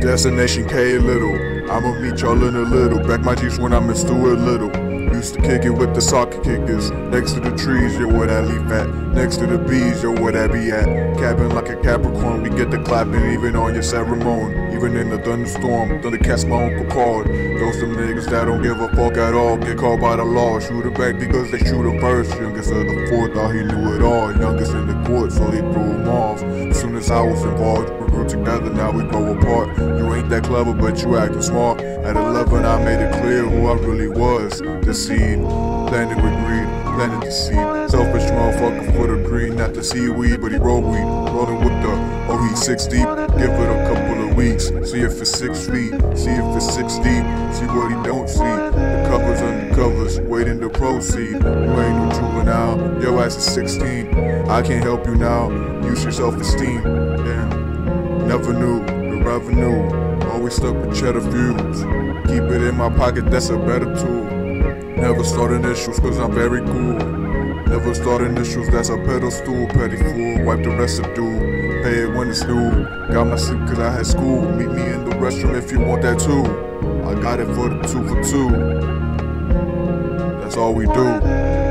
Destination K Little. I'ma meet y'all in a little. Back my G's when I in Stuart Little. Used to kick it with the soccer kickers. Next to the trees, yo, where that leaf at? Next to the bees, yo, where that be at? Capping like a Capricorn, we get the clapping even on your ceremony. Even in the thunderstorm, Thundercats my uncle called. Those some niggas that don't give a fuck at all. Get called by the law, shoot it back because they shoot him first. Youngest of the fourth, thought he knew it all. Youngest in the court, so they threw him off. As soon as I was involved, we grew together, now we grow apart. You ain't that clever, but you acting smart. At 11, I made it clear who I really was. The seed, planted with greed, planted the seed. Selfish motherfucker for the greed, not the seaweed, but he roll weed. Rolling with the he 6 deep, give it a couple of weeks. See if it's 6 feet, see if it's 6 deep. See what he don't see, the covers under covers, waiting to proceed. You ain't no juvenile, your ass is 16. I can't help you now, use your self-esteem. Damn, never knew the revenue. Always stuck with cheddar fuse. Keep it in my pocket, that's a better tool. Never starting issues cause I'm very cool. Never starting issues, that's a pedestal. Petty fool, wipe the residue. Pay it when it's due. Got my sleep cause I had school. Meet me in the restroom if you want that too. I got it for the 2 for 2. That's all we do.